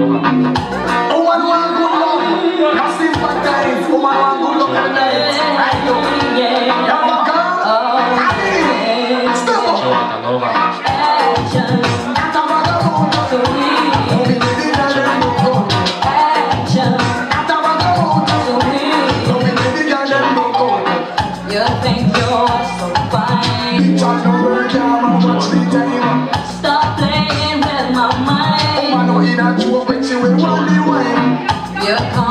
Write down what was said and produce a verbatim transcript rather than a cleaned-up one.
Woman want good love, not sympathize. Woman want good love every night. Right now. Yeah, my girl. I mean, step up. Action. Not a vagabond. Don't be living and then no go. Action. Not a vagabond. Don't be living and then no go. You think you're so fine. Bitch, I know where I am and watch the time. Stop playing with my mind. Woman, no in a joke when she will want the wine. You